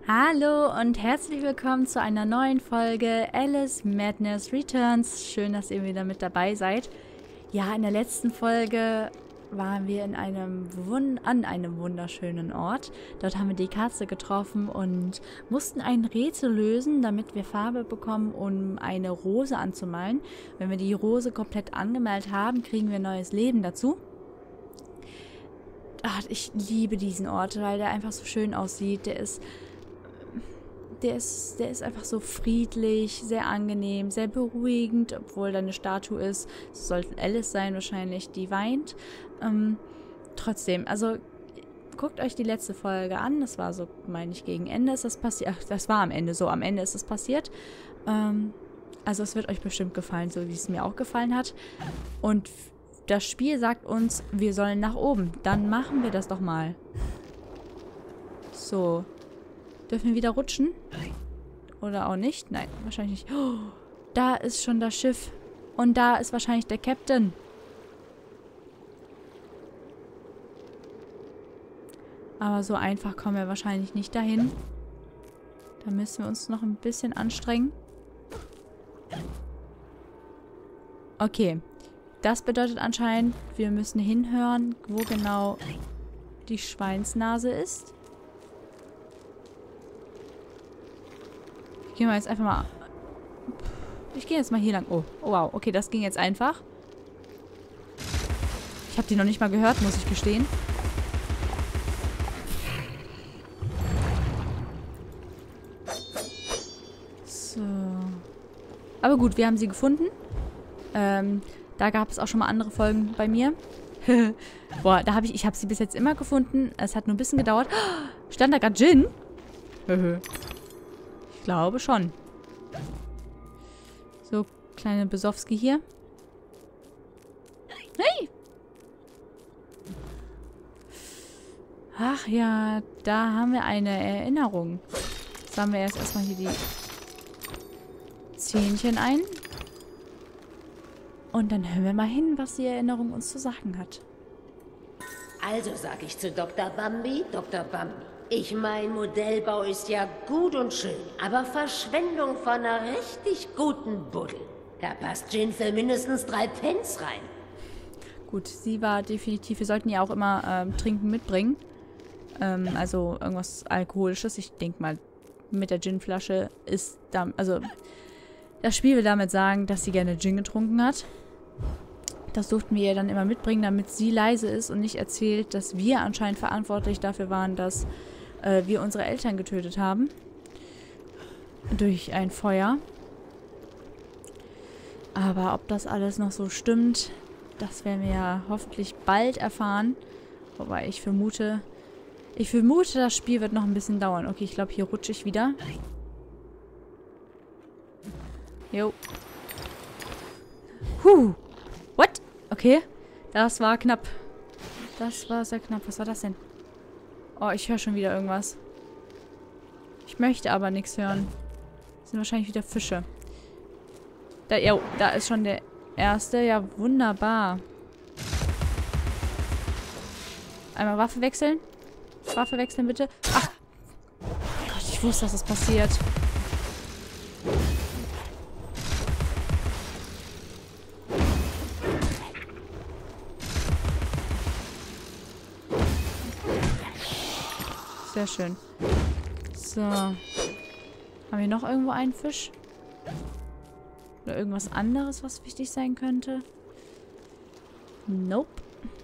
Hallo und herzlich willkommen zu einer neuen Folge Alice Madness Returns. Schön, dass ihr wieder mit dabei seid. Ja, in der letzten Folge waren wir in an einem wunderschönen Ort. Dort haben wir die Katze getroffen und mussten ein Rätsel lösen, damit wir Farbe bekommen, um eine Rose anzumalen. Wenn wir die Rose komplett angemalt haben, kriegen wir neues Leben dazu. Ach, ich liebe diesen Ort, weil der einfach so schön aussieht. Der ist einfach so friedlich, sehr angenehm, sehr beruhigend, obwohl da eine Statue ist. Es sollte Alice sein wahrscheinlich, die weint. Trotzdem, also guckt euch die letzte Folge an. Das war so, meine ich, gegen Ende ist das passiert. Ach, das war am Ende so. Am Ende ist es passiert. Also es wird euch bestimmt gefallen, so wie es mir auch gefallen hat. Und das Spiel sagt uns, wir sollen nach oben. Dann machen wir das doch mal. So. Dürfen wir wieder rutschen? Oder auch nicht? Nein, wahrscheinlich nicht. Oh, da ist schon das Schiff. Und da ist wahrscheinlich der Captain. Aber so einfach kommen wir wahrscheinlich nicht dahin. Da müssen wir uns noch ein bisschen anstrengen. Okay. Das bedeutet anscheinend, wir müssen hinhören, wo genau die Schweinsnase ist. Gehen wir jetzt einfach mal... Ich gehe jetzt mal hier lang. Oh, wow. Okay, das ging jetzt einfach. Ich habe die noch nicht mal gehört, muss ich gestehen. So. Aber gut, wir haben sie gefunden. Da gab es auch schon mal andere Folgen bei mir. Boah, ich habe sie bis jetzt immer gefunden. Es hat nur ein bisschen gedauert. Stand da gerade Gin? Ich glaube schon. So, kleine Besowski hier. Hey! Ach ja, da haben wir eine Erinnerung. Sammeln wir erstmal hier die Zähnchen ein. Und dann hören wir mal hin, was die Erinnerung uns zu sagen hat. Also sag ich zu Dr. Bambi, ich mein, Modellbau ist ja gut und schön, aber Verschwendung von einer richtig guten Buddel. Da passt Gin für mindestens 3 Pence rein. Gut, sie war definitiv, wir sollten ja auch immer Trinken mitbringen. Also irgendwas Alkoholisches. Ich denke mal, mit der Ginflasche ist da, also das Spiel will damit sagen, dass sie gerne Gin getrunken hat. Das durften wir ihr dann immer mitbringen, damit sie leise ist und nicht erzählt, dass wir anscheinend verantwortlich dafür waren, dass wir unsere Eltern getötet haben. Durch ein Feuer. Aber ob das alles noch so stimmt, das werden wir ja hoffentlich bald erfahren. Wobei ich vermute, das Spiel wird noch ein bisschen dauern. Okay, ich glaube, hier rutsche ich wieder. Jo. What? Okay. Das war knapp. Das war sehr knapp. Was war das denn? Oh, ich höre schon wieder irgendwas. Ich möchte aber nichts hören. Das sind wahrscheinlich wieder Fische. Da ist schon der erste. Ja, wunderbar. Einmal Waffe wechseln. Waffe wechseln, bitte. Ach! Gott, ich wusste, dass das passiert. Sehr schön. So. Haben wir noch irgendwo einen Fisch? Oder irgendwas anderes, was wichtig sein könnte? Nope.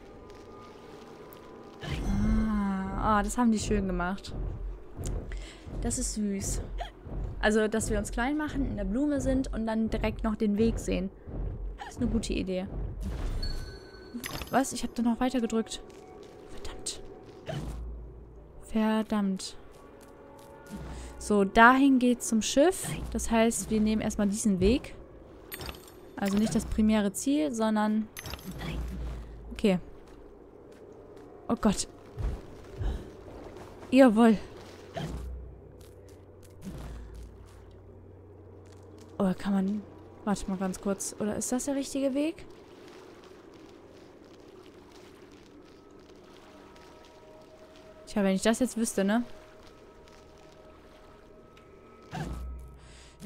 Ah, das haben die schön gemacht. Das ist süß. Also, dass wir uns klein machen, in der Blume sind und dann direkt noch den Weg sehen. Das ist eine gute Idee. Was? Ich habe da noch weiter gedrückt. Verdammt. Verdammt. So, dahin geht's zum Schiff. Das heißt, wir nehmen erstmal diesen Weg. Also nicht das primäre Ziel, sondern... Okay. Oh Gott. Jawohl. Oder kann man... Warte mal ganz kurz. Oder ist das der richtige Weg? Tja, wenn ich das jetzt wüsste, ne?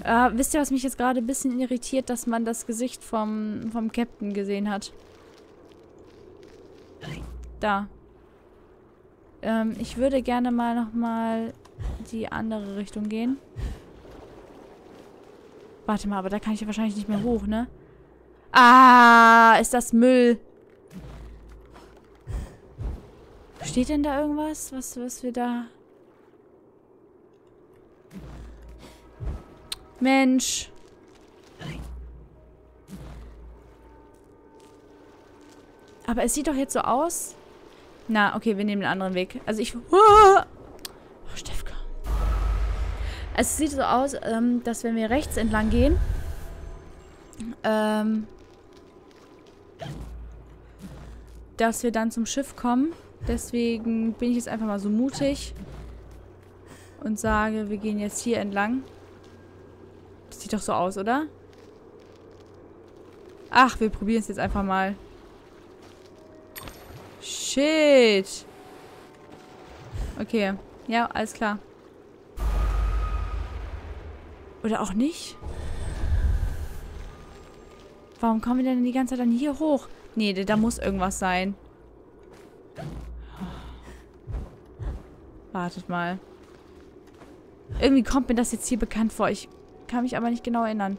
Wisst ihr, was mich jetzt gerade ein bisschen irritiert, dass man das Gesicht vom Captain gesehen hat? Da. Ich würde gerne mal nochmal die andere Richtung gehen. Warte mal, aber da kann ich ja wahrscheinlich nicht mehr hoch, ne? Ah, ist das Müll. Steht denn da irgendwas, was wir da... Mensch. Aber es sieht doch jetzt so aus. Na, okay, wir nehmen den anderen Weg. Also ich... Oh, Stefka. Es sieht so aus, dass wenn wir rechts entlang gehen, dass wir dann zum Schiff kommen. Deswegen bin ich jetzt einfach mal so mutig und sage, wir gehen jetzt hier entlang. Das sieht doch so aus, oder? Ach, wir probieren es jetzt einfach mal. Shit. Okay. Ja, alles klar. Oder auch nicht? Warum kommen wir denn die ganze Zeit dann hier hoch? Nee, da muss irgendwas sein. Wartet mal. Irgendwie kommt mir das jetzt hier bekannt vor. Ich kann mich aber nicht genau erinnern.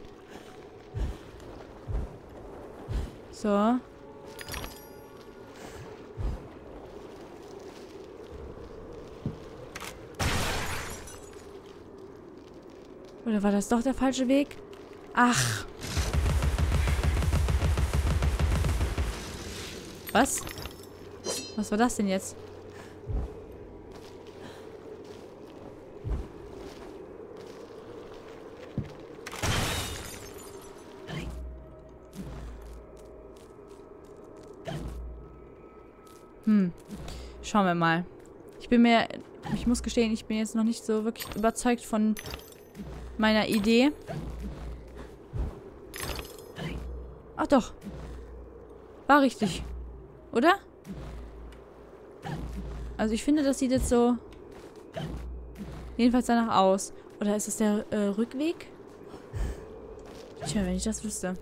So. Oder war das doch der falsche Weg? Ach. Was? Was war das denn jetzt? Schauen wir mal. Ich muss gestehen, ich bin jetzt noch nicht so wirklich überzeugt von meiner Idee. Ach doch. War richtig. Oder? Also ich finde, das sieht jetzt so jedenfalls danach aus. Oder ist es der Rückweg? Tja, wenn ich das wüsste.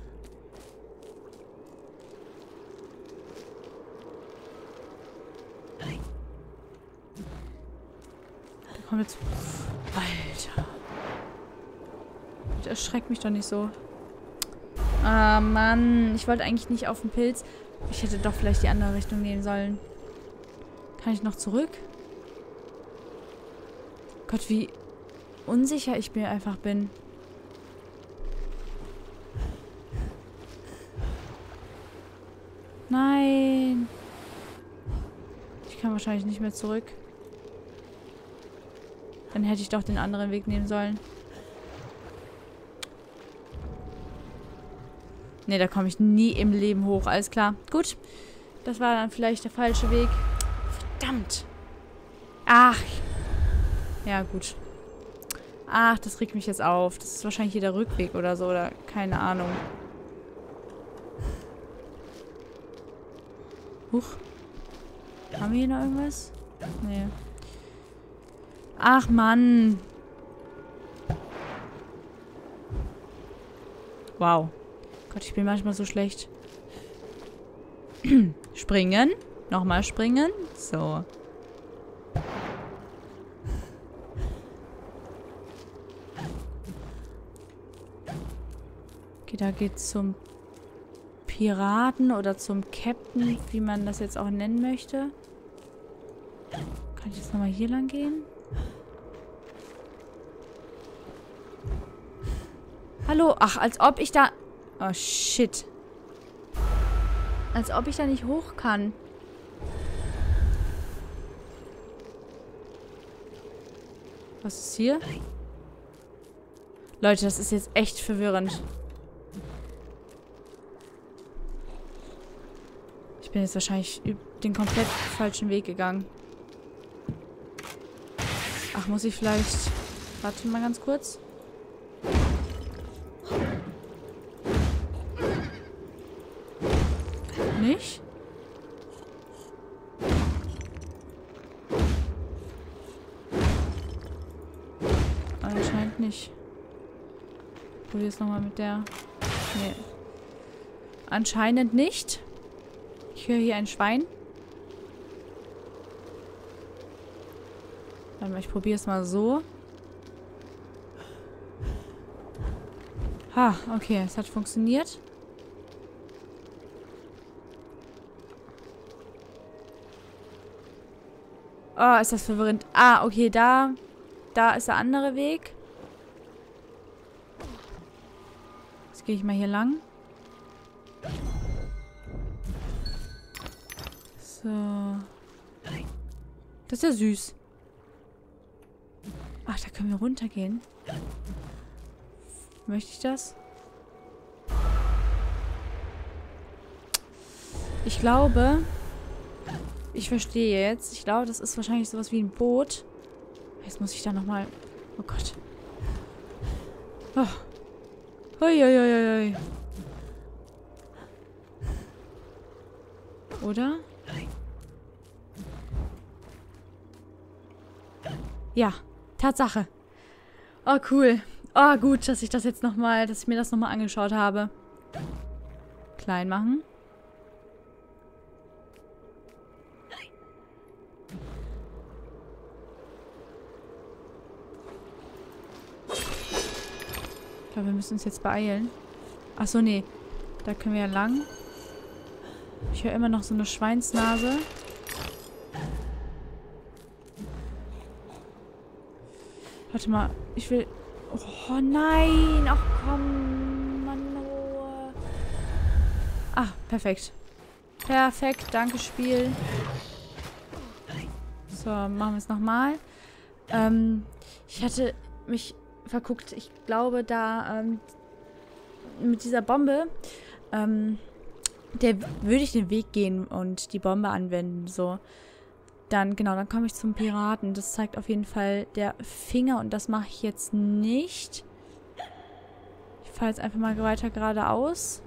Da kommt jetzt... Alter. Das erschreckt mich doch nicht so. Ah, Mann. Ich wollte eigentlich nicht auf den Pilz. Ich hätte doch vielleicht die andere Richtung gehen sollen. Kann ich noch zurück? Gott, wie unsicher ich mir einfach bin. Nein. Ich kann wahrscheinlich nicht mehr zurück. Dann hätte ich doch den anderen Weg nehmen sollen. Ne, da komme ich nie im Leben hoch. Alles klar. Gut. Das war dann vielleicht der falsche Weg. Verdammt. Ach. Ja, gut. Ach, das regt mich jetzt auf. Das ist wahrscheinlich hier der Rückweg oder so. Oder keine Ahnung. Huch. Haben wir hier noch irgendwas? Nee. Ach, Mann. Wow. Gott, ich bin manchmal so schlecht. Springen. Nochmal springen. So. Okay, da geht's zum Piraten oder zum Captain, wie man das jetzt auch nennen möchte. Kann ich jetzt nochmal hier lang gehen? Hallo? Ach, als ob ich da... Oh, shit. Als ob ich da nicht hoch kann. Was ist hier? Leute, das ist jetzt echt verwirrend. Ich bin jetzt wahrscheinlich den komplett falschen Weg gegangen. Ach, muss ich vielleicht... Warte mal ganz kurz. Nicht? Anscheinend nicht. Probier es nochmal mit der... Nee. Anscheinend nicht. Ich höre hier ein Schwein. Warte mal, ich probiere es mal so. Ha, okay, es hat funktioniert. Oh, ist das verwirrend. Ah, okay, da ist der andere Weg. Jetzt gehe ich mal hier lang. So. Das ist ja süß. Ach, da können wir runtergehen. Möchte ich das? Ich glaube... Ich verstehe jetzt. Ich glaube, das ist wahrscheinlich sowas wie ein Boot. Jetzt muss ich da nochmal... Oh Gott. Oh. Uiuiuiui. Oder? Ja. Tatsache. Oh, cool. Oh, gut, dass ich das jetzt nochmal... Dass ich mir das nochmal angeschaut habe. Klein machen. Ich glaube, wir müssen uns jetzt beeilen. Achso, nee. Da können wir ja lang. Ich höre immer noch so eine Schweinsnase. Warte mal. Ich will... Oh nein. Ach komm. Mann. Oh. Ah, perfekt. Perfekt. Danke, Spiel. So, machen wir es nochmal. Ich hatte mich... verguckt. Ich glaube, da mit dieser Bombe, der würde ich den Weg gehen und die Bombe anwenden. So. Dann, genau, dann komme ich zum Piraten. Das zeigt auf jeden Fall der Finger und das mache ich jetzt nicht. Ich fahre jetzt einfach mal weiter geradeaus.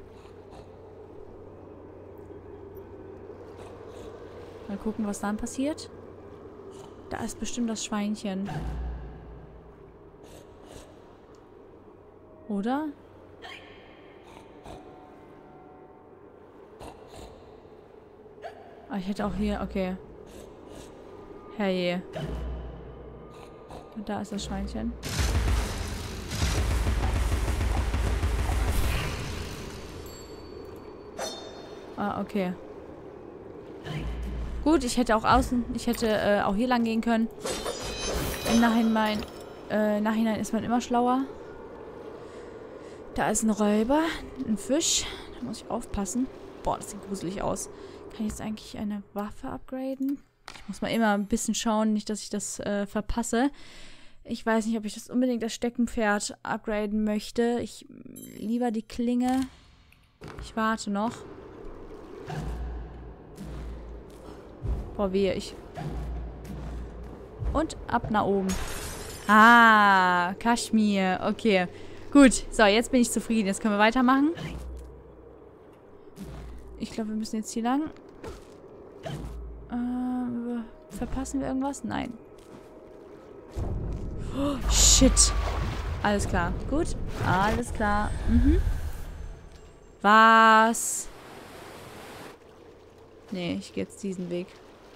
Mal gucken, was dann passiert. Da ist bestimmt das Schweinchen. Oder? Ah, ich hätte auch hier... Okay. Herrje. Und da ist das Schweinchen. Ah, okay. Gut, ich hätte auch außen... Ich hätte auch hier lang gehen können. Im Nachhinein ist man immer schlauer. Da ist ein Räuber, ein Fisch. Da muss ich aufpassen. Boah, das sieht gruselig aus. Kann ich jetzt eigentlich eine Waffe upgraden? Ich muss mal immer ein bisschen schauen, nicht, dass ich das verpasse. Ich weiß nicht, ob ich das unbedingt das Steckenpferd upgraden möchte. Ich lieber die Klinge. Ich warte noch. Boah, wehe, Und ab nach oben. Ah, Kaschmir. Okay. Gut, so, jetzt bin ich zufrieden. Jetzt können wir weitermachen. Ich glaube, wir müssen jetzt hier lang. Verpassen wir irgendwas? Nein. Oh, shit. Alles klar. Gut. Alles klar. Mhm. Was? Nee, ich gehe jetzt diesen Weg.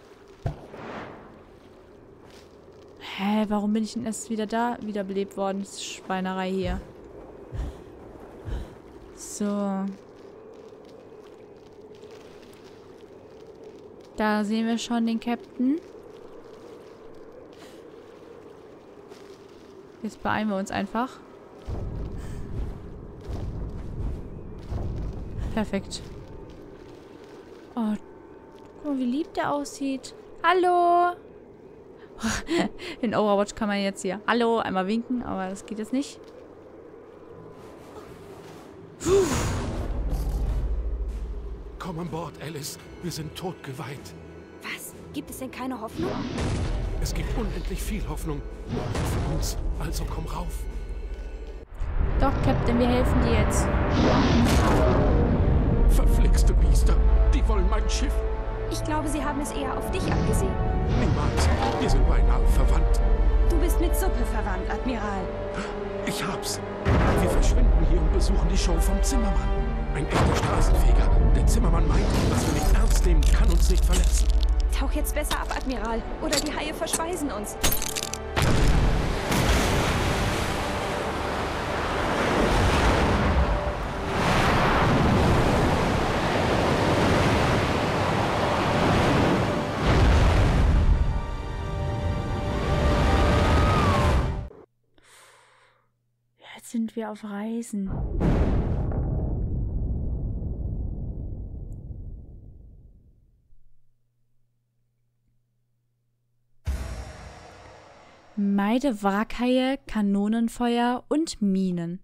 Hä, warum bin ich denn erst wieder wiederbelebt worden? Das ist Schweinerei hier. So. Da sehen wir schon den Captain. Jetzt beeilen wir uns einfach. Perfekt. Oh, guck mal, wie lieb der aussieht. Hallo! In Overwatch kann man jetzt hier Hallo einmal winken, aber das geht jetzt nicht. Komm an Bord, Alice. Wir sind totgeweiht. Was? Gibt es denn keine Hoffnung? Es gibt unendlich viel Hoffnung. Für uns. Also komm rauf. Doch, Captain, wir helfen dir jetzt. Verflixte Biester. Die wollen mein Schiff. Ich glaube, sie haben es eher auf dich abgesehen. Niemals. Wir sind beinahe verwandt. Du bist mit Suppe verwandt, Admiral. Ich hab's. Wir verschwinden hier und besuchen die Show vom Zimmermann. Ein echter Straßenfeger. Der Zimmermann meint, was wir nicht ernst nehmen, kann uns nicht verletzen. Tauch jetzt besser ab, Admiral. Oder die Haie verspeisen uns. Jetzt sind wir auf Reisen. Meide Wrackhaie, Kanonenfeuer und Minen.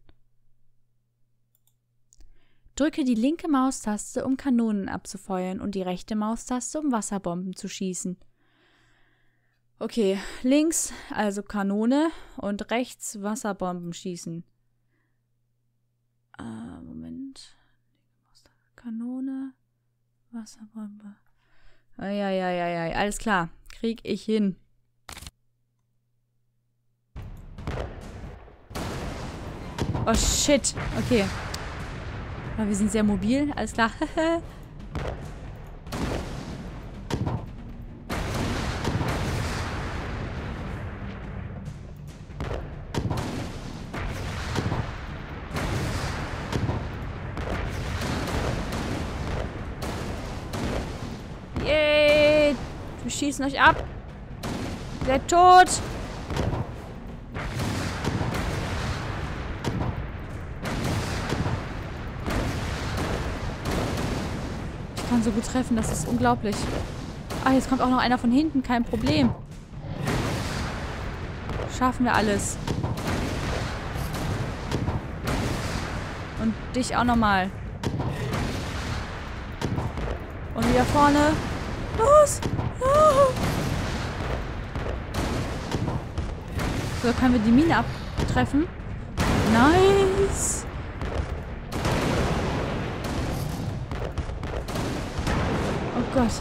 Drücke die linke Maustaste, um Kanonen abzufeuern und die rechte Maustaste, um Wasserbomben zu schießen. Okay, links also Kanone und rechts Wasserbomben schießen. Moment. Kanone, Wasserbombe. Eieieiei, alles klar. Krieg ich hin. Oh shit, okay. Aber wir sind sehr mobil, alles klar. Yay! Wir schießen euch ab. Ihr seid tot. Ich kann so gut treffen, das ist unglaublich. Ah, jetzt kommt auch noch einer von hinten, kein Problem. Schaffen wir alles. Und dich auch nochmal. Und wieder vorne. Los! Oh. So, können wir die Mine abtreffen. Nice! Oh Gott.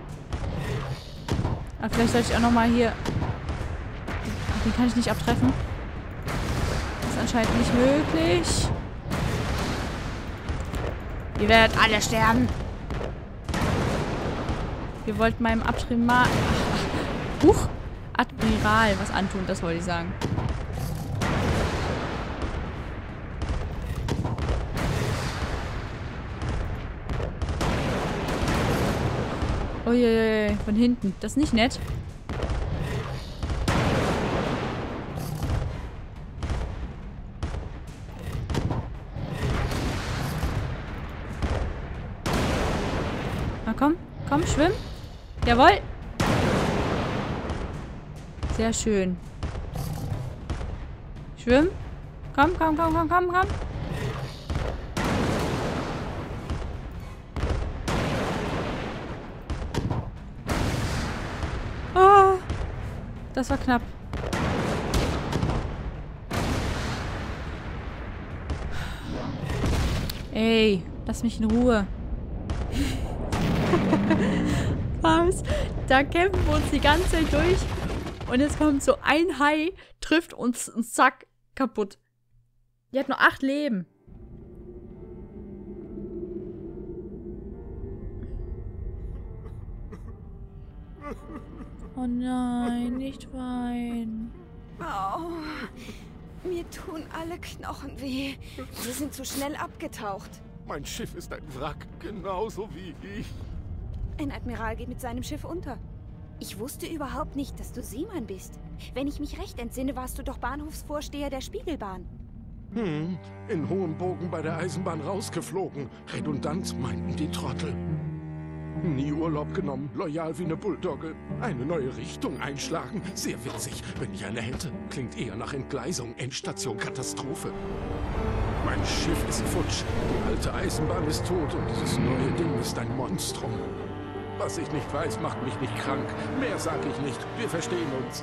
Aber vielleicht sollte ich auch nochmal hier... Den kann ich nicht abtreffen. Das ist anscheinend nicht möglich. Ihr werdet alle sterben. Wir wollten meinem Admiral was antun, das wollte ich sagen. Uiuiui, von hinten. Das ist nicht nett. Na komm, komm, schwimm. Jawohl. Sehr schön. Schwimm. Komm, komm, komm, komm, komm, komm. Oh, das war knapp. Ey, lass mich in Ruhe. Was? Da kämpfen wir uns die ganze Zeit durch. Und jetzt kommt so ein Hai, trifft uns und zack, kaputt. Die hat nur 8 Leben. Oh nein, nicht weinen. Oh, mir tun alle Knochen weh. Wir sind zu schnell abgetaucht. Mein Schiff ist ein Wrack, genauso wie ich. Ein Admiral geht mit seinem Schiff unter. Ich wusste überhaupt nicht, dass du Seemann bist. Wenn ich mich recht entsinne, warst du doch Bahnhofsvorsteher der Spiegelbahn. In hohem Bogen bei der Eisenbahn rausgeflogen. Redundant, meinten die Trottel. Nie Urlaub genommen, loyal wie eine Bulldogge. Eine neue Richtung einschlagen. Sehr witzig, wenn ich eine hätte. Klingt eher nach Entgleisung, Endstation, Katastrophe. Mein Schiff ist futsch. Die alte Eisenbahn ist tot und dieses neue Ding ist ein Monstrum. Was ich nicht weiß, macht mich nicht krank. Mehr sag ich nicht. Wir verstehen uns.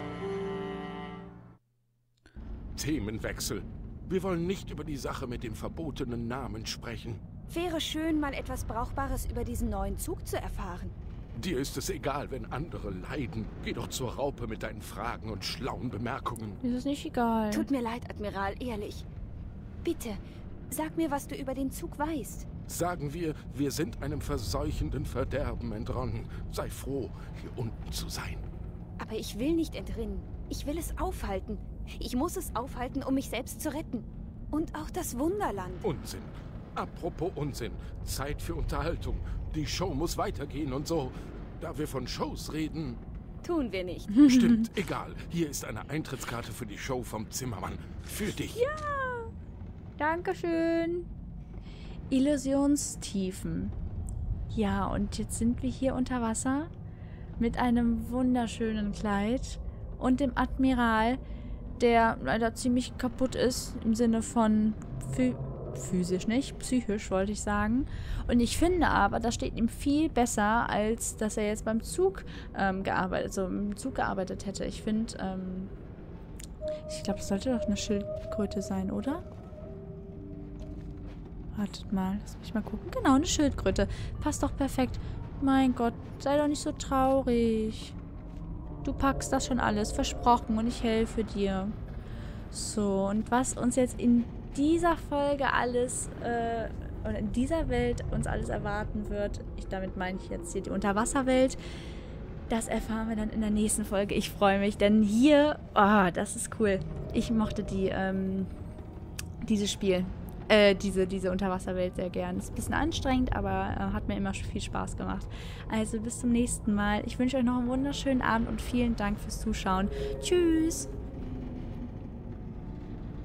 Themenwechsel. Wir wollen nicht über die Sache mit dem verbotenen Namen sprechen. Wäre schön, mal etwas Brauchbares über diesen neuen Zug zu erfahren. Dir ist es egal, wenn andere leiden. Geh doch zur Raupe mit deinen Fragen und schlauen Bemerkungen. Ist es nicht egal. Tut mir leid, Admiral, ehrlich. Bitte, sag mir, was du über den Zug weißt. Sagen wir, wir sind einem verseuchenden Verderben entronnen. Sei froh, hier unten zu sein. Aber ich will nicht entrinnen. Ich will es aufhalten. Ich muss es aufhalten, um mich selbst zu retten. Und auch das Wunderland. Unsinn. Apropos Unsinn. Zeit für Unterhaltung. Die Show muss weitergehen und so. Da wir von Shows reden... Tun wir nicht. Stimmt, egal. Hier ist eine Eintrittskarte für die Show vom Zimmermann. Für dich. Ja, Dankeschön. Illusionstiefen. Ja, und jetzt sind wir hier unter Wasser mit einem wunderschönen Kleid und dem Admiral, der leider ziemlich kaputt ist, im Sinne von physisch nicht, psychisch wollte ich sagen. Und ich finde aber, das steht ihm viel besser, als dass er jetzt beim Zug gearbeitet hätte. Ich finde, ich glaube, das sollte doch eine Schildkröte sein, oder? Wartet mal, lass mich mal gucken. Genau, eine Schildkröte. Passt doch perfekt. Mein Gott, sei doch nicht so traurig. Du packst das schon alles, versprochen, und ich helfe dir. So, und was uns jetzt in dieser Folge alles, oder in dieser Welt uns alles erwarten wird, damit meine ich jetzt hier die Unterwasserwelt, das erfahren wir dann in der nächsten Folge. Ich freue mich, denn hier, das ist cool. Ich mochte dieses Spiel. Diese Unterwasserwelt sehr gern. Ist ein bisschen anstrengend, aber hat mir immer viel Spaß gemacht. Also bis zum nächsten Mal. Ich wünsche euch noch einen wunderschönen Abend und vielen Dank fürs Zuschauen. Tschüss!